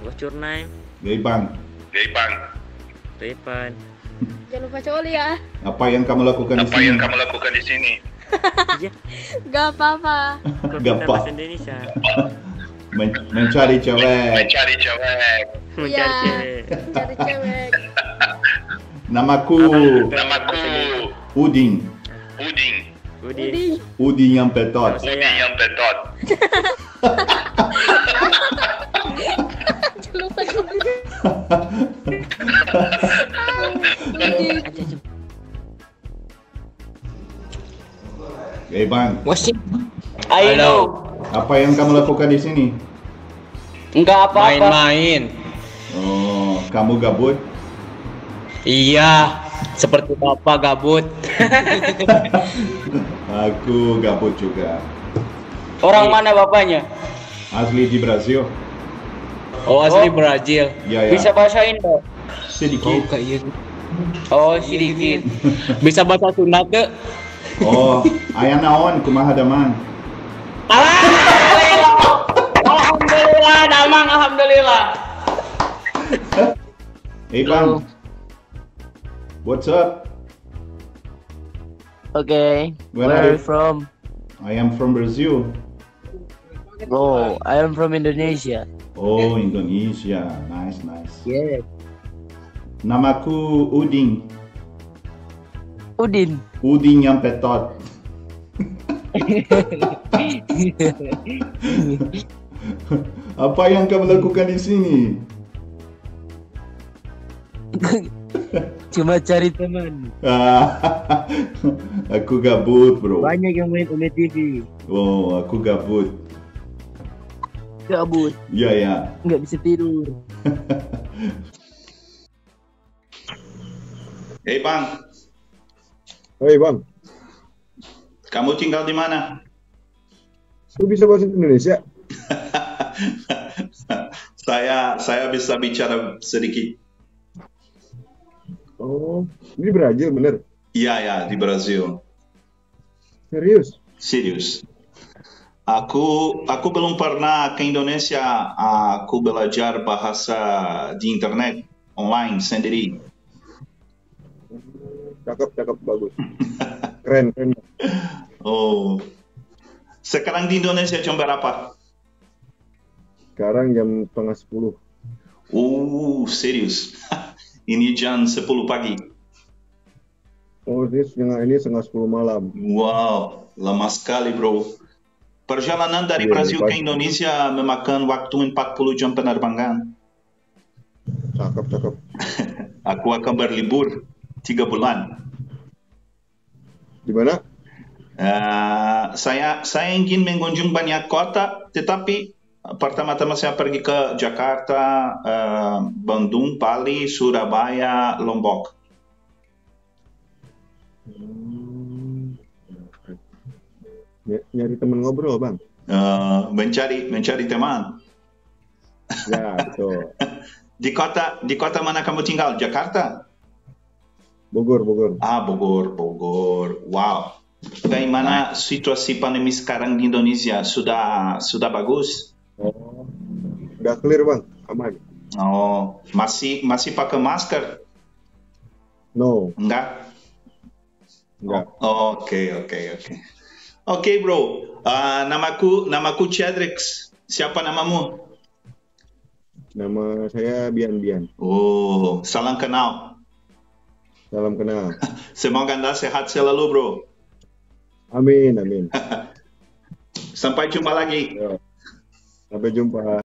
What's your name? Gaibang. Repan. Jangan lupa coli ya. Apa yang kamu lakukan di sini? Iya. Gak apa-apa. Kau Gak pindah apa. bahasa Indonesia. Mencari cewek. Mencari Iya. cewek. Cari cewek. Namaku Namaku Udin. Udin. Udin yang petot. Nama saya Jangan lupa coli. Gaibang, I know. apa yang kamu lakukan di sini? Enggak apa-apa. Main-main. Oh, kamu gabut? Iya, seperti bapak gabut. Aku gabut juga. Orang mana bapaknya? Asli di Brazil. Oh, asli Brazil. Ya, ya. Bisa bahasa Indo? Sedikit. Oh, sedikit. Bisa bahasa Sunda ke? Oh, ayah naon kumaha damang? Alhamdulillah, damang alhamdulillah. Hey Bang. What's up? Okay, Where where are are you? you from? I am from Brazil. Oh, I am from Indonesia. Oh, Indonesia. Nice, nice. Yeah. Namaku Udin. Udin. Udin yang petot. Apa yang kamu lakukan di sini? Cuma cari teman. Aku gabut, bro. Banyak yang main Ome TV. Oh, aku gabut. Gabut, Ya, ya. nggak bisa tidur. Hey Bang, Hei Bang, kamu tinggal di mana? lu bisa bahasa Indonesia? Saya bisa bicara sedikit. Oh, ini di Brazil bener? Iya, ya, di Brazil. Serius? Serius. Aku belum pernah ke Indonesia. Aku belajar bahasa di internet online sendiri. Cakep, bagus. Keren. Oh. Sekarang di Indonesia jam berapa? Sekarang jam 9:30. Serius. Ini jam 10 pagi. Oh, ini setengah 10 malam. Wow, lama sekali, bro. Perjalanan dari Iya, Brazil ke pagi. Indonesia memakan waktu 40 jam penerbangan. Cakep. Aku akan berlibur 3 bulan. Di mana? Saya ingin mengunjungi banyak kota, tetapi pertama-tama saya pergi ke Jakarta, Bandung, Bali, Surabaya, Lombok. Nyari temen ngobrol, Bang. Mencari teman. Ya, betul. Di kota mana kamu tinggal? Jakarta? Bogor. Bogor. Wow. Bagaimana situasi pandemi sekarang di Indonesia? Sudah bagus? Oh, udah clear, Bang. Aman. Oh, masih pakai masker? No, Enggak? enggak. Oke. Oke, bro. Namaku Chadrix. Siapa namamu? Nama saya Bian. Oh, salam kenal. Salam kenal. Semoga Anda sehat selalu, bro. Amin. Sampai jumpa lagi. Sampai jumpa.